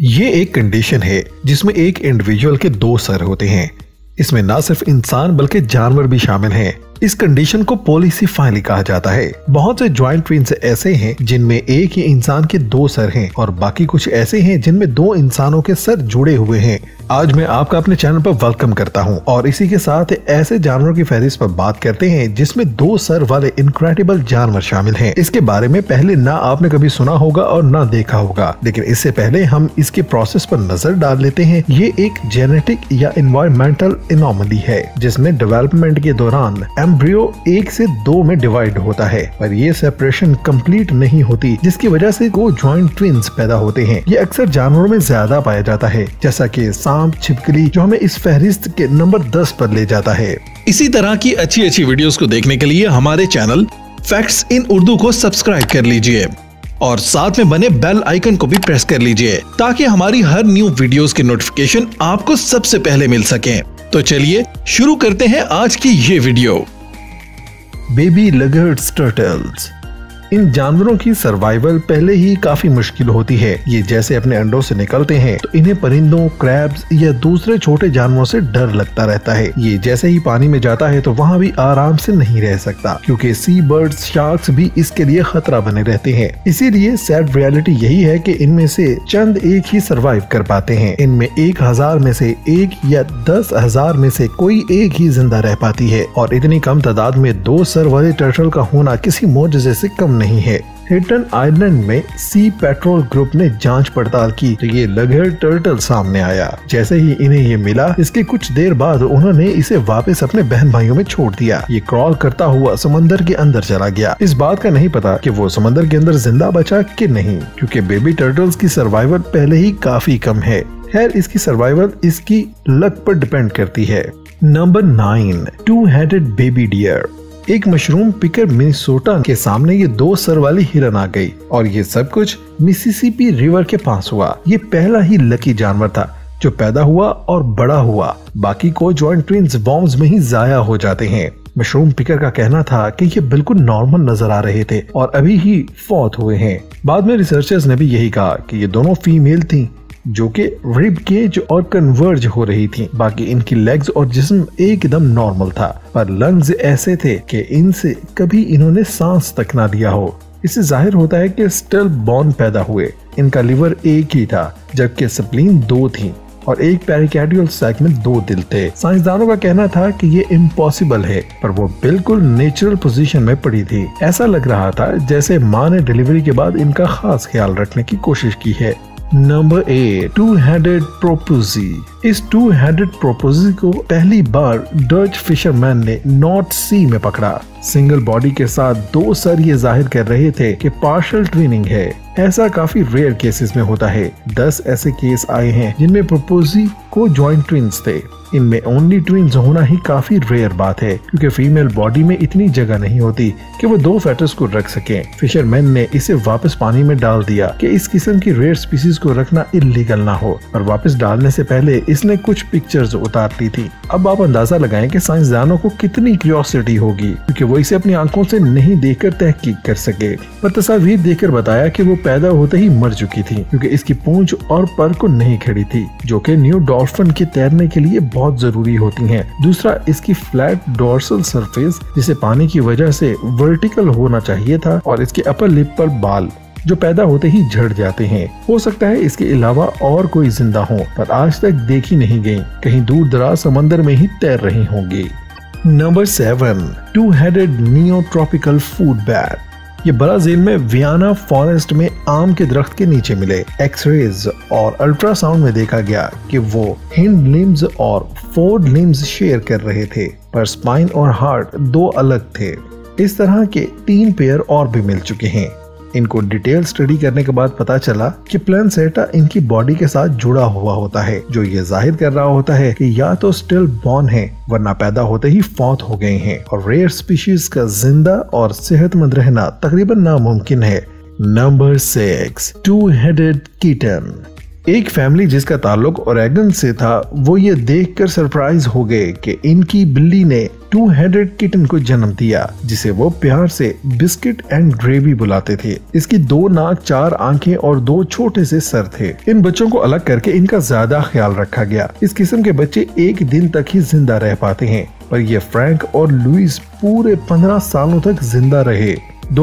ये एक कंडीशन है जिसमें एक इंडिविजुअल के दो सर होते हैं। इसमें ना सिर्फ इंसान बल्कि जानवर भी शामिल हैं। इस कंडीशन को पॉलीसिफाली कहा जाता है। बहुत से ज्वाइंट ट्विन्स ऐसे हैं जिनमें एक ही इंसान के दो सर हैं और बाकी कुछ ऐसे हैं जिनमें दो इंसानों के सर जुड़े हुए हैं। आज मैं आपका अपने चैनल पर वेलकम करता हूं और इसी के साथ ऐसे जानवरों की फहरिस्त पर बात करते हैं जिसमें दो सर वाले इनक्रेडिबल जानवर शामिल हैं। इसके बारे में पहले ना आपने कभी सुना होगा और ना देखा होगा, लेकिन इससे पहले हम इसके प्रोसेस पर नजर डाल लेते हैं। ये एक जेनेटिक या एनवायरमेंटल एनोमली है जिसमें डेवलपमेंट के दौरान एम्ब्रियो 1 से 2 में डिवाइड होता है, पर ये सेपरेशन कंप्लीट नहीं होती, जिसकी वजह से दो ज्वाइंट ट्विन्स पैदा होते हैं। ये अक्सर जानवरों में ज्यादा पाया जाता है, जैसा कि सांप, छिपकली, जो हमें इस फहरिस्त के नंबर 10 पर ले जाता है। इसी तरह की अच्छी वीडियोस को देखने के लिए हमारे चैनल फैक्ट्स इन उर्दू को सब्सक्राइब कर लीजिए और साथ में बने बेल आइकन को भी प्रेस कर लीजिए ताकि हमारी हर न्यू वीडियोस की नोटिफिकेशन आपको सबसे पहले मिल सके। तो चलिए शुरू करते हैं आज की ये वीडियो। Baby loggerheads turtles. इन जानवरों की सर्वाइवल पहले ही काफी मुश्किल होती है। ये जैसे अपने अंडों से निकलते हैं तो इन्हें परिंदों, क्रैब्स या दूसरे छोटे जानवरों से डर लगता रहता है। ये जैसे ही पानी में जाता है तो वहाँ भी आराम से नहीं रह सकता, क्योंकि सी बर्ड्स, शार्क्स भी इसके लिए खतरा बने रहते हैं। इसीलिए सैड रियलिटी यही है कि इनमें से चंद एक ही सर्वाइव कर पाते हैं। इनमें 1000 में से 1 या 10,000 में से कोई एक ही जिंदा रह पाती है और इतनी कम तादाद में 2 सर वाले टर्टल का होना किसी मोजज़े से कम नहीं है। हिटन आइलैंड में सी पेट्रोल ग्रुप ने जांच पड़ताल की तो ये लगर्ट टर्टल सामने आया। जैसे ही इन्हें ये मिला, इसके कुछ देर बाद उन्होंने इसे वापस अपने बहन भाइयों में छोड़ दिया। ये क्रॉल करता हुआ समंदर के अंदर चला गया। इस बात का नहीं पता कि वो समंदर के अंदर जिंदा बचा कि नहीं, क्योंकि बेबी टर्टल्स की सर्वाइवल पहले ही काफी कम है। खैर, इसकी सर्वाइवल इसकी लक पर डिपेंड करती है। Number 9, 2-headed baby deer. एक मशरूम पिकर मिनेसोटा के सामने ये 2 सर वाली हिरन आ गई और ये सब कुछ मिसिसिपी रिवर के पास हुआ। ये पहला ही लकी जानवर था जो पैदा हुआ और बड़ा हुआ। बाकी को ज्वाइंट ट्विन्स वॉर्म्स में ही जाया हो जाते हैं। मशरूम पिकर का कहना था कि ये बिल्कुल नॉर्मल नजर आ रहे थे और अभी ही फौत हुए हैं। बाद में रिसर्चर्स ने भी यही कहा कि ये दोनों फीमेल थी जो कि रिब केज और कन्वर्ज हो रही थी। बाकी इनकी लेग्स और जिस्म एकदम नॉर्मल था, पर लंग्स ऐसे थे कि इनसे कभी इन्होंने सांस तक ना लिया हो। इससे जाहिर होता है कि स्टिल बॉर्न पैदा हुए। इनका लिवर एक ही था, जबकि स्प्लीन 2 थी और एक पेरिकार्डियल सैक में 2 दिल थे। साइंसदानों का कहना था कि ये इम्पॉसिबल है, पर वो बिल्कुल नेचुरल पोजीशन में पड़ी थी। ऐसा लग रहा था जैसे माँ ने डिलीवरी के बाद इनका खास ख्याल रखने की कोशिश की है। Number 8, 2-headed porpoise. इस 2-headed प्रोपोजी को पहली बार डच फिशरमैन ने नॉर्थ सी में पकड़ा। सिंगल बॉडी के साथ 2 सर ये जाहिर कर रहे थे कि पार्शियल ट्विनिंग है। ऐसा काफी रेयर केसेस में होता है। 10 ऐसे केस आए हैं जिनमें प्रोपोजी को ज्वाइंट ट्विन्स थे। इनमें ओनली ट्विन्स होना ही काफी रेयर बात है, क्योंकि फीमेल बॉडी में इतनी जगह नहीं होती कि वो 2 फेटस को रख सकें। फिशरमैन ने इसे वापस पानी में डाल दिया कि इस किस्म की रेयर स्पीसीज को रखना इलीगल ना हो, और वापस डालने से पहले इसने कुछ पिक्चर्स उतार ली थी। अब आप अंदाजा लगाएं कि साइंसदानों को कितनी क्यूरियोसिटी होगी, क्योंकि वो इसे अपनी आंखों से नहीं देखकर तहकीक कर सके, पर तस्वीर देखकर बताया कि वो पैदा होते ही मर चुकी थी, क्योंकि इसकी पूंछ और पर को नहीं खड़ी थी, जो कि न्यू डॉल्फिन के तैरने के लिए बहुत जरूरी होती हैं। दूसरा, इसकी फ्लैट डोर्सल सरफेस, जिसे पानी की वजह से वर्टिकल होना चाहिए था, और इसके अपर लिप पर बाल जो पैदा होते ही झड़ जाते हैं। हो सकता है इसके अलावा और कोई जिंदा हो, पर आज तक देखी नहीं गई। कहीं दूर दराज समंदर में ही तैर रही होंगी। Number 7, 2-headed neotropical food bat. ये ब्राजील में वियाना फॉरेस्ट में आम के दरख्त के नीचे मिले। एक्सरेज और अल्ट्रासाउंड में देखा गया कि वो हिंड लिम्स और फोर्ड लिम्स शेयर कर रहे थे, पर स्पाइन और हार्ट 2 अलग थे। इस तरह के 3 पेयर और भी मिल चुके हैं। इनको डिटेल स्टडी करने के बाद पता चला कि प्लासेंटा इनकी बॉडी के साथ जुड़ा हुआ होता है, जो ये जाहिर कर रहा होता है कि या तो स्टिल बॉर्न है, वरना पैदा होते ही फौत हो गए हैं, और रेयर स्पीशीज का जिंदा और सेहतमंद रहना तकरीबन नामुमकिन है। Number 6, 2-headed kitten. एक फैमिली जिसका ताल्लुक ओरेगन से था, वो ये देखकर सरप्राइज हो गए कि इनकी बिल्ली ने टू हेडेड किटन को जन्म दिया, जिसे वो प्यार से बिस्किट एंड ग्रेवी बुलाते थे। इसकी 2 नाक, 4 आंखें और 2 छोटे से सर थे। इन बच्चों को अलग करके इनका ज्यादा ख्याल रखा गया। इस किस्म के बच्चे 1 दिन तक ही जिंदा रह पाते हैं, पर ये फ्रैंक और लुइस पूरे 15 सालों तक जिंदा रहे।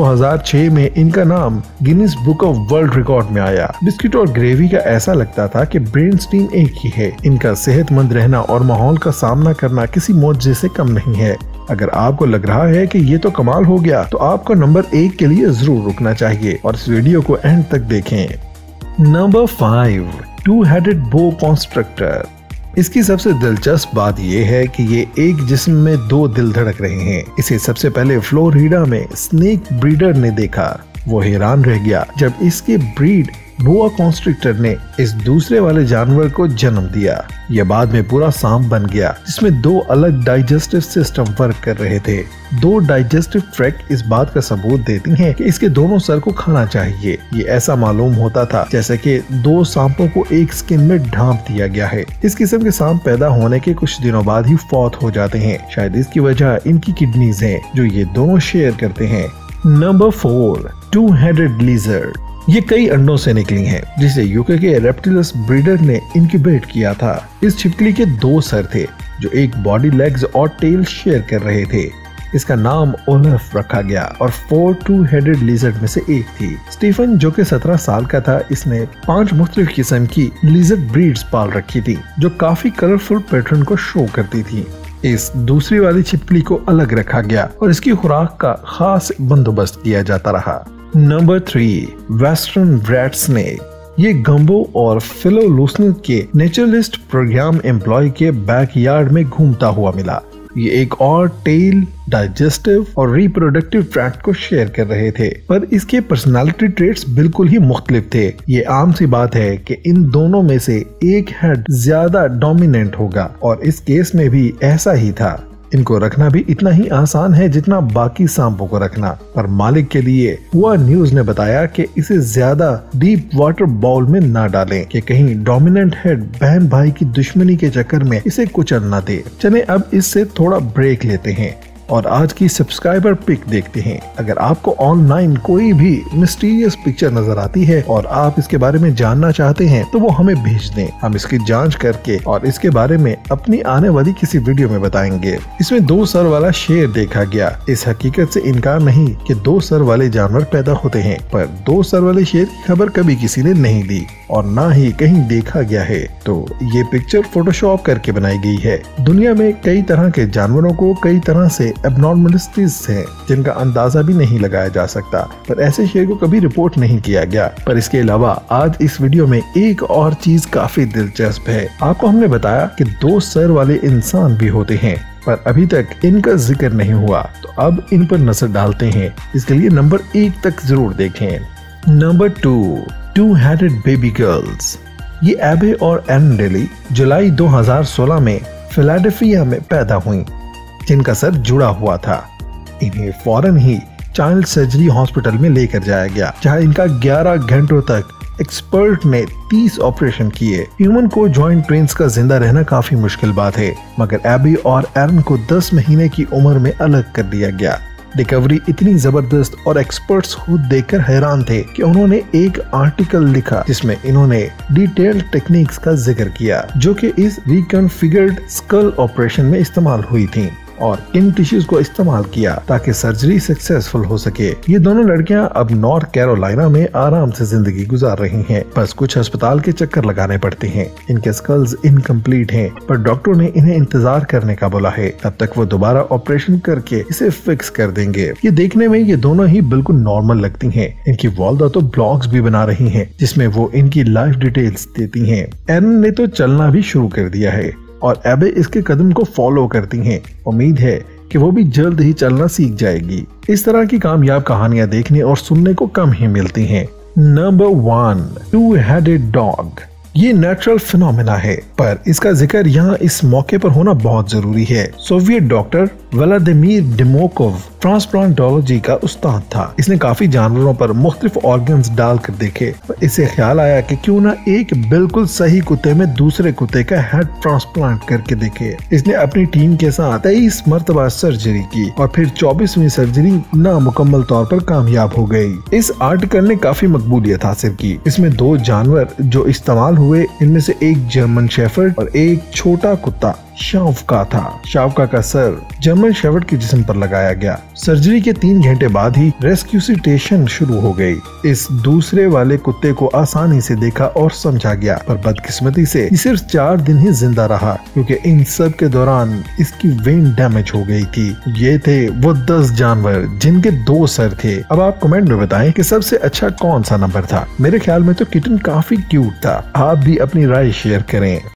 2006 में इनका नाम Guinness book of world record में आया। बिस्किट और ग्रेवी का ऐसा लगता था कि ब्रेनस्टीन एक ही है। इनका सेहतमंद रहना और माहौल का सामना करना किसी मौजे से कम नहीं है। अगर आपको लग रहा है कि ये तो कमाल हो गया, तो आपको नंबर 1 के लिए जरूर रुकना चाहिए और इस वीडियो को एंड तक देखें। Number 5, two headed boa constrictor. इसकी सबसे दिलचस्प बात यह है कि ये एक जिस्म में 2 दिल धड़क रहे हैं। इसे सबसे पहले फ्लोरिडा में स्नेक ब्रीडर ने देखा। वो हैरान रह गया जब इसके ब्रीड बोआ कॉन्स्ट्रिक्टर ने इस दूसरे वाले जानवर को जन्म दिया। यह बाद में पूरा सांप बन गया, जिसमें 2 अलग डाइजेस्टिव सिस्टम वर्क कर रहे थे। 2 डाइजेस्टिव ट्रैक्ट इस बात का सबूत देती हैं कि इसके दोनों सर को खाना चाहिए। ये ऐसा मालूम होता था जैसे कि 2 सांपों को एक स्किन में ढांप दिया गया है। इस किस्म के सांप पैदा होने के कुछ दिनों बाद ही फौत हो जाते हैं। शायद इसकी वजह इनकी किडनीज है, जो ये दोनों शेयर करते हैं। Number 4, two headed lizard. ये कई अंडों से निकली हैं, जिसे यूके के रेप्टिलस ब्रीडर ने इनक्यूबेट किया था। इस छिपकली के 2 सर थे, जो एक बॉडी, लेग्स और टेल शेयर कर रहे थे। इसका नाम ओलफ रखा गया और 4 टू हेडेड लिजर्ड में से एक थी। स्टीफन, जो कि 17 साल का था, इसने 5 मुख्तलिफ किस्म की लिजर्ड ब्रीड्स पाल रखी थी, जो काफी कलरफुल पैटर्न को शो करती थी। इस दूसरी वाली छिपकली को अलग रखा गया और इसकी खुराक का खास बंदोबस्त किया जाता रहा। Number 3, western red snake. ये गंबो और फिलोलूसनेट के नेचुरलिस्ट प्रोग्राम एम्प्लॉय के बैकयार्ड में घूमता हुआ मिला। ये एक और टेल, डाइजेस्टिव और रिप्रोडक्टिव ट्रैक्ट को शेयर कर रहे थे, पर इसके पर्सनालिटी ट्रेट्स बिल्कुल ही मुख्तलिफ थे। ये आम सी बात है कि इन दोनों में से एक हेड ज्यादा डोमिनेंट होगा, और इस केस में भी ऐसा ही था। इनको रखना भी इतना ही आसान है जितना बाकी सांपों को रखना, पर मालिक के लिए हुआ न्यूज ने बताया कि इसे ज्यादा डीप वाटर बाउल में ना डालें कि कहीं डोमिनेंट हेड बहन भाई की दुश्मनी के चक्कर में इसे कुचल ना दे। चले अब इससे थोड़ा ब्रेक लेते हैं और आज की सब्सक्राइबर पिक देखते हैं। अगर आपको ऑनलाइन कोई भी मिस्टीरियस पिक्चर नजर आती है और आप इसके बारे में जानना चाहते हैं, तो वो हमें भेज दें। हम इसकी जांच करके और इसके बारे में अपनी आने वाली किसी वीडियो में बताएंगे। इसमें 2 सर वाला शेर देखा गया। इस हकीकत से इनकार नहीं कि 2 सर वाले जानवर पैदा होते हैं, पर 2 सर वाले शेर की खबर कभी किसी ने नहीं दी और ना ही कहीं देखा गया है। तो ये पिक्चर फोटोशॉप करके बनाई गई है। दुनिया में कई तरह के जानवरों को कई तरह से एबनॉर्मलिटीज हैं, जिनका अंदाजा भी नहीं लगाया जा सकता, पर ऐसे शेर को कभी रिपोर्ट नहीं किया गया। पर इसके अलावा आज इस वीडियो में एक और चीज काफी दिलचस्प है। आपको हमने बताया कि 2 सर वाले इंसान भी होते हैं, पर अभी तक इनका जिक्र नहीं हुआ, तो अब इन पर नजर डालते हैं। इसके लिए नंबर 1 तक जरूर देखें। Number 2, two headed baby girls. ये एबे और एरन डेली जुलाई 2016 में फिलाडेल्फिया में पैदा हुई, जिनका सर जुड़ा हुआ था। इन्हें फौरन ही चाइल्ड सर्जरी हॉस्पिटल में लेकर जाया गया, जहां इनका 11 घंटों तक एक्सपर्ट ने 30 ऑपरेशन किए। ह्यूमन को जॉइंट ट्विंस का जिंदा रहना काफी मुश्किल बात है, मगर एबी और एरन को 10 महीने की उम्र में अलग कर दिया गया। रिकवरी इतनी जबरदस्त और एक्सपर्ट्स खुद देखकर हैरान थे कि उन्होंने एक आर्टिकल लिखा जिसमें इन्होंने डिटेल्ड टेक्निक्स का जिक्र किया, जो कि इस रिकॉन्फिगर्ड स्कल ऑपरेशन में इस्तेमाल हुई थी, और इन टिश्यूज को इस्तेमाल किया ताकि सर्जरी सक्सेसफुल हो सके। ये दोनों लड़कियां अब नॉर्थ कैरोलिना में आराम से जिंदगी गुजार रही हैं, बस कुछ अस्पताल के चक्कर लगाने पड़ते हैं। इनके स्कल्स इनकम्प्लीट हैं, पर डॉक्टर ने इन्हें इंतजार करने का बोला है। तब तक वो दोबारा ऑपरेशन करके इसे फिक्स कर देंगे। ये देखने में ये दोनों ही बिल्कुल नॉर्मल लगती हैं। इनकी वालदा तो ब्लॉग्स भी बना रही हैं, जिसमें वो इनकी लाइफ डिटेल्स देती हैं। एरन ने तो चलना भी शुरू कर दिया है और एबे इसके कदम को फॉलो करती हैं। उम्मीद है कि वो भी जल्द ही चलना सीख जाएगी। इस तरह की कामयाब कहानियां देखने और सुनने को कम ही मिलती हैं। Number 1, two headed dog. ये नेचुरल फिनोमेना है, पर इसका जिक्र यहाँ इस मौके पर होना बहुत जरूरी है। Soviet doctor Vladimir Demikhov transplantology का उस्ताद था। इसने काफी जानवरों पर मुख्तलिफ ऑर्गन्स डालकर देखे। इसे ख्याल आया कि क्यों ना एक बिल्कुल सही कुत्ते में दूसरे कुत्ते का हेड ट्रांसप्लांट करके देखे। इसने अपनी टीम के साथ 23 मरतबा सर्जरी की और फिर 24वीं सर्जरी नामुकम्मल तौर पर कामयाब हो गई। इस आर्टिकल ने काफी मकबूलियत हासिल की। इसमें 2 जानवर जो इस्तेमाल हुए, इनमें से एक जर्मन शेफर्ड और एक छोटा कुत्ता शावका था। शावका का सर जर्मन शेफर्ड के जिस्म पर लगाया गया। सर्जरी के 3 घंटे बाद ही रेस्क्यूसिटेशन शुरू हो गई। इस दूसरे वाले कुत्ते को आसानी से देखा और समझा गया, पर बदकिस्मती से ये सिर्फ 4 दिन ही जिंदा रहा, क्योंकि इन सब के दौरान इसकी वेन डैमेज हो गई थी। ये थे वो 10 जानवर जिनके 2 सर थे। अब आप कमेंट में बताएं कि सबसे अच्छा कौन सा नंबर था। मेरे ख्याल में तो किटन काफी क्यूट था। आप भी अपनी राय शेयर करें।